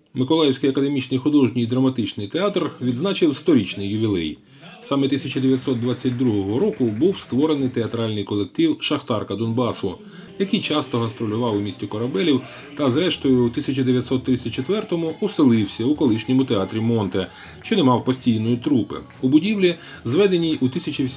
Миколаївський академічний художній і драматичний театр відзначив 100-річний ювілей. Саме 1922 року був створений театральний колектив «Шахтарка Донбасу», який часто гастролював у місті Корабелів та, зрештою, у 1934-му оселився у колишньому театрі «Монте», що не мав постійної трупи, у будівлі, зведеній у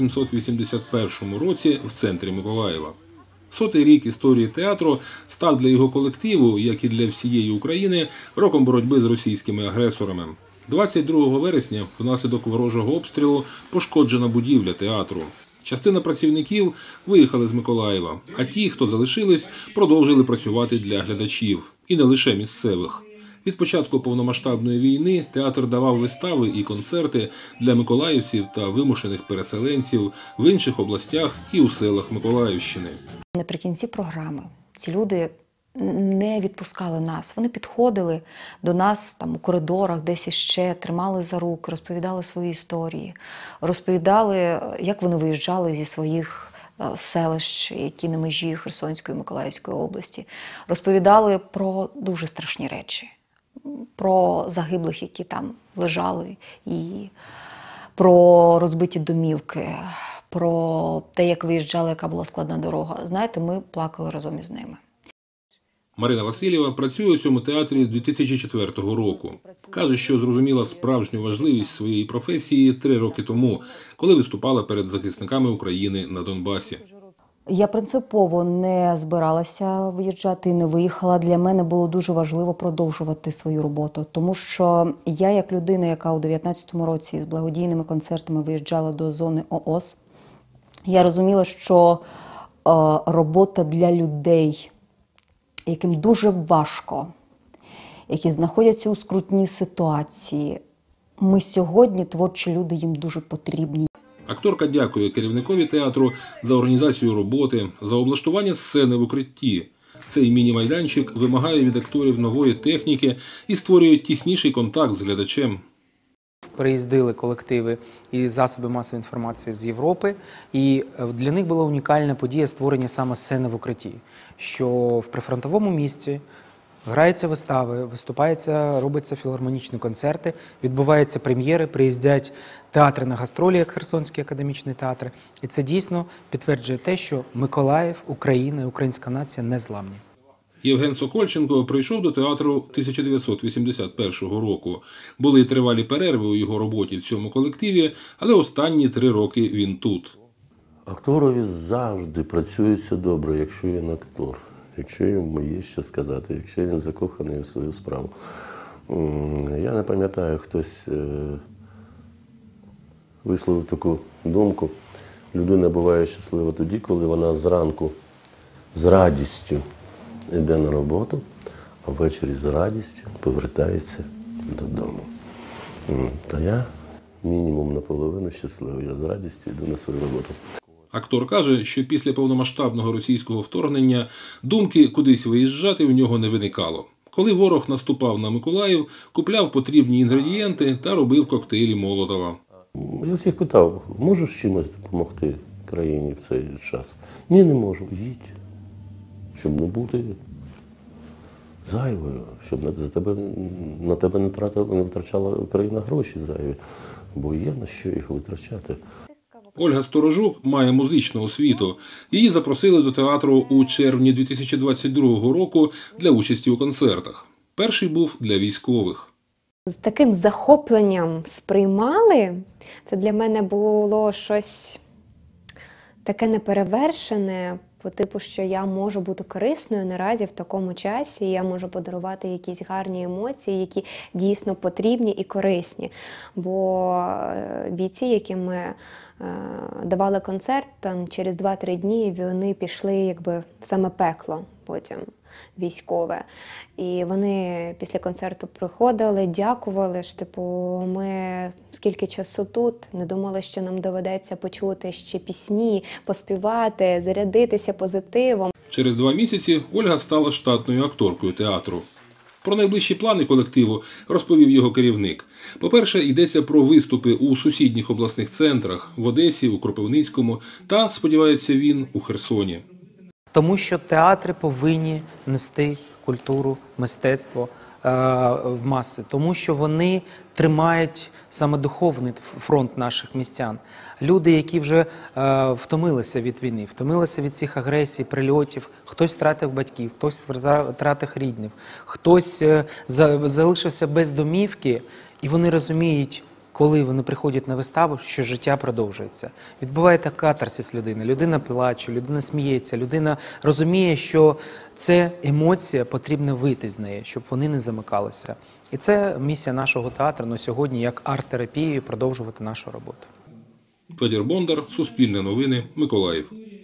1881 році в центрі Миколаєва. 100-й рік історії театру став для його колективу, як і для всієї України, роком боротьби з російськими агресорами. 22 вересня внаслідок ворожого обстрілу пошкоджена будівля театру. Частина працівників виїхали з Миколаєва, а ті, хто залишились, продовжили працювати для глядачів. І не лише місцевих. Від початку повномасштабної війни театр давав вистави і концерти для миколаївців та вимушених переселенців в інших областях і у селах Миколаївщини. Наприкінці програми ці люди не відпускали нас. Вони підходили до нас там у коридорах, десь іще, тримали за руки, розповідали свої історії, розповідали, як вони виїжджали зі своїх селищ, які на межі Херсонської і Миколаївської області. Розповідали про дуже страшні речі, про загиблих, які там лежали, і про розбиті домівки, про те, як виїжджали, яка була складна дорога. Знаєте, ми плакали разом із ними. Марина Васильєва працює у цьому театрі з 2004 року. Каже, що зрозуміла справжню важливість своєї професії 3 роки тому, коли виступала перед захисниками України на Донбасі. Я принципово не збиралася виїжджати і не виїхала. Для мене було дуже важливо продовжувати свою роботу. Тому що я, як людина, яка у 2019 році з благодійними концертами виїжджала до зони ООС, я розуміла, що робота для людей, яким дуже важко, які знаходяться у скрутній ситуації, ми сьогодні, творчі люди, їм дуже потрібні. Акторка дякує керівникові театру за організацію роботи, за облаштування сцени в укритті. Цей міні-майданчик вимагає від акторів нової техніки і створює тісніший контакт з глядачем. Приїздили колективи і засоби масової інформації з Європи, і для них була унікальна подія створення саме сцени в укритті, що в прифронтовому місті граються вистави, робляться філармонічні концерти, відбуваються прем'єри, приїздять театри на гастролі, як Херсонський академічний театр. І це дійсно підтверджує те, що Миколаїв, Україна і українська нація незламні. Євген Сокольченко прийшов до театру 1981 року. Були тривалі перерви у його роботі в цьому колективі, але останні 3 роки він тут. Акторові завжди працюється добре, якщо він актор, якщо йому є що сказати, якщо він закоханий в свою справу. Я не пам'ятаю, хтось висловив таку думку. Людина буває щаслива тоді, коли вона зранку з радістю йде на роботу, а ввечері з радістю повертається додому. Та я мінімум наполовину щасливий, я з радістю йду на свою роботу. Актор каже, що після повномасштабного російського вторгнення думки кудись виїжджати в нього не виникало. Коли ворог наступав на Миколаїв, купляв потрібні інгредієнти та робив коктейлі Молотова. Я всіх питав, можеш чимось допомогти країні в цей час? Ні, не можу. Їдь, щоб не бути зайвою, щоб на тебе не втрачала Україна гроші зайві, бо є на що їх витрачати. Ольга Сторожук має музичну освіту. Її запросили до театру у червні 2022 року для участі у концертах. Перший був для військових. З таким захопленням сприймали. Це для мене було щось таке неперевершене, по типу, що я можу бути корисною наразі в такому часі, я можу подарувати якісь гарні емоції, які дійсно потрібні і корисні. Бо бійці, яким ми давали концерт, там через 2-3 дні вони пішли якби в саме пекло потім військове. І вони після концерту приходили, дякували, що типу, ми скільки часу тут, не думали, що нам доведеться почути ще пісні, поспівати, зарядитися позитивом. Через 2 місяці Ольга стала штатною акторкою театру. Про найближчі плани колективу розповів його керівник. По-перше, йдеться про виступи у сусідніх обласних центрах – в Одесі, у Кропивницькому та, сподівається він, у Херсоні. Тому що театри повинні нести культуру, мистецтво в маси, тому що вони тримають саме духовний фронт наших містян. Люди, які вже втомилися від війни, втомилися від цих агресій, прильотів, хтось втратив батьків, хтось втратив рідних, хтось залишився без домівки, і вони розуміють, коли вони приходять на виставу, що життя продовжується. Відбувається катарсис людини. Людина плаче, людина сміється, людина розуміє, що це емоція, потрібно вийти з неї, щоб вони не замикалися. І це місія нашого театру на сьогодні, як арт-терапією, продовжувати нашу роботу. Федір Бондар, Суспільне новини, Миколаїв.